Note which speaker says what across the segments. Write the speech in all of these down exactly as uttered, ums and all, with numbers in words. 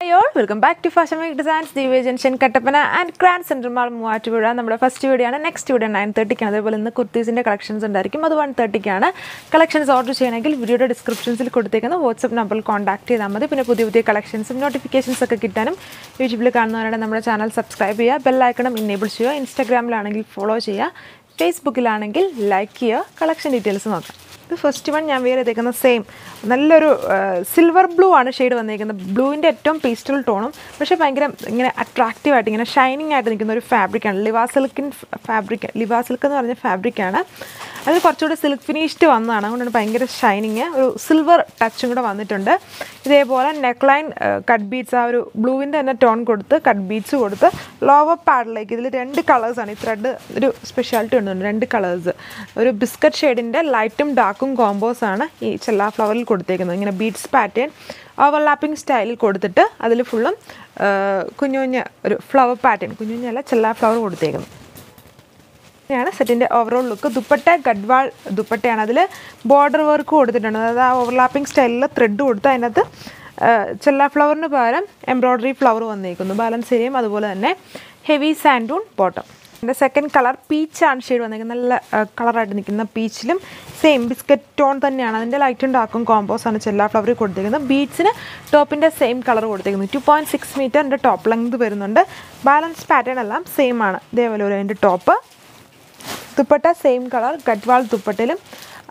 Speaker 1: Hi all, welcome back to Fashion Week Designs, Liva Junction, Kattapana and Grand Central Mall, Muatuvura. Our first video is next video nine thirty. We will kurtis collections and one thirty. Collections order cheyanengil video descriptions il koduttekkunna WhatsApp number contact cheythaa madi. Pinne pudhiya pudhiya collections notifications okke kittanum YouTube il kannunnavarade nammade channel subscribe cheya, bell icon enable cheya, Instagram il follow cheya, Facebook il like cheya, collection details nokka. The first one I wear the same. Uh, silver blue on a shade on the blue in the pastel tone, but attractive at shining at the fabric and Liva silken fabric, Liva silken or the fabric. And I got a silk finish to one and shining silver touching on the tunda. They bought a neckline uh, cut beads are blue in the tone got the cut beads over the lower pad like the colors on it thread specialty on colors. Biscuit shade in the light and dark combos ആണ് ഈ ചെല്ലാ ഫ്ലവറിൽ കൊടുത്തേക്കുന്നത് ഇങ്ങനെ beads pattern overlapping സ്റ്റൈലിൽ കൊടുത്തിട്ട് അതിൽ ഫുള്ളും കുഞ്ഞു കുഞ്ഞു ഒരു ഫ്ലവർ പാറ്റേൺ കുഞ്ഞു കുഞ്ഞല്ല ചെല്ലാ ഫ്ലവർ കൊടുത്തേക്കുന്നത് ഇതാണ് സെറ്റിന്റെ ഓവറോൾ ലുക്ക് ദുപ്പട്ട ഗഡ്വാൾ ദുപ്പട്ടയാണ് അതിൽ ബോർഡർ വർക്ക് കൊടുത്തിട്ടുണ്ട് അതായത് ആ ഓവർലാപ്പിംഗ് സ്റ്റൈലിൽ ത്രെഡ് കൊടുത്ത് അതിനകത്ത് ചെല്ലാ ഫ്ലവറിന് പകരം എംബ്രോയിഡറി ഫ്ലവർ വന്നേക്കുന്നു ബാലൻസ് ചെയ്യും അതുപോലെ തന്നെ ഹെവി സാൻഡൂൺ bottom The second color peach and shade one uh, color at the peach lim same biscuit tone than the light and dark combos on a chella flower could the beads in a top in the same color would take two point six meter and the top length the balance pattern alarm same ana they will in the top dupatta same color gadwal dupattalam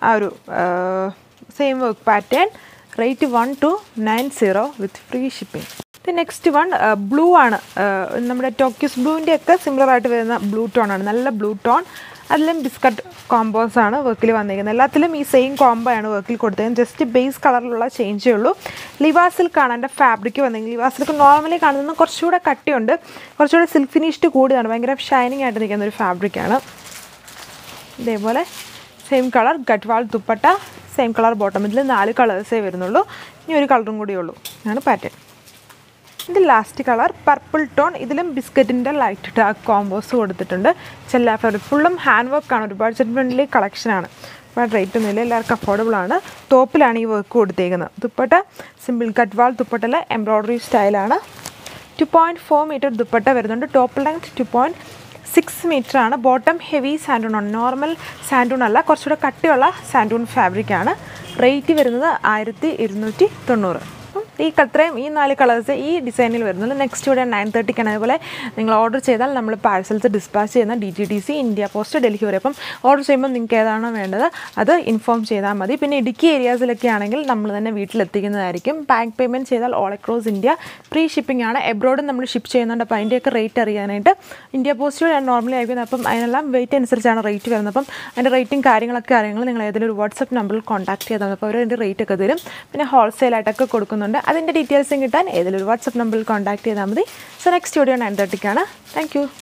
Speaker 1: uh, same work pattern rate one two nine zero with free shipping. The next one uh, blue one uh nammade turquoise blue inde okke similar aayittu varuna blue tone aanu nalla blue tone adilum biscuit combos aanu work il vannikkuna ellathilum ee same combo aanu work il koduthen just base color ulla change ullu Liva silk aanu ande fabric vannikku Liva silk normally kannunna korchude katti undu korchude silk finished koodiyana bhayangara shining aayittu nikkuna oru fabric aanu idevole same color gadwal dupatta same color bottom idile four colors e varunullu ini oru color um koodi ullu aanu pattern. The last color purple tone idilum biscuit in the light dark combos kodutittunde chella full handwork aanu budget friendly collection aanu but rate nile ellarku affordable aanu top ilana ee work koduthekkunna dupatta simple gadwal dupattala embroidery style aanu two point four meter dupatta varununde top length two point six meter aanu bottom heavy sandoon on normal sandoon alla korchude kattiyulla sandoon fabric aanu rate varunathu twelve ninety. ഈ കത്രയും ഈ നാല് colours ഈ ഡിസൈനിൽ വരുന്നുള്ളൂ next ഇവിടെ nine തേർട്ടിക്കാണ് അതുപോലെ നിങ്ങൾ order ചെയ്താൽ നമ്മൾ പാഴ്സൽസ് ഡിസ്പാച്ച് ചെയ്യുന്ന D T D C India post Delhi വരെ അപ്പം ഓർഡർ ചെയ്യുമ്പോൾ നിങ്ങൾക്ക് ഏതാണോ വേണ്ടത് അത് ഇൻഫോം ചെയ്താൽ മതി പിന്നെ ഇടുക്കി ഏരിയാസിലൊക്കെ ആണെങ്കിൽ നമ്മൾ തന്നെ വീട്ടിലെത്തിക്കുന്നതായിരിക്കും ബാങ്ക് പേയ്മെൻറ്റ് ചെയ്താൽ all across India free shipping ആണ് എബ്രോഡ് നമ്മൾ ഷിപ്പ് ചെയ്യുന്നുണ്ട് അപ്പോൾ അതിൻ്റെയൊക്കെ റേറ്റ് അറിയാനായിട്ട് ഇന്ത്യ പോസ്റ്റ് ഞാൻ നോർമലി അയക്കുന്നത് അപ്പം അതിനെല്ലാം വെയിറ്റ് അനുസരിച്ചാണ് റേറ്റ് വരുന്നത് അപ്പം അതിൻ്റെ റേറ്റും കാര്യങ്ങളൊക്കെ അറിയണമെങ്കിൽ നിങ്ങൾ ഏതെങ്കിലും ഒരു വാട്സപ്പ് നമ്പറിൽ കോൺടാക്ട് ചെയ്താൽ അപ്പോൾ അവർ അതിൻ്റെ റേറ്റ് ഒക്കെ തരും പിന്നെ ഹോൾസെയിലായിട്ടൊക്കെ കൊടുക്കുന്നുണ്ട് അതിൻ്റെ ഡീറ്റെയിൽസും കിട്ടാൻ ഏതെങ്കിലും ഒരു വാട്സപ്പ് നമ്പറിൽ കോൺടാക്ട് ചെയ്താൽ മതി സോ നെക്സ്റ്റ് വീഡിയോ നയൻ തേർട്ടിക്കാണ് താങ്ക് യു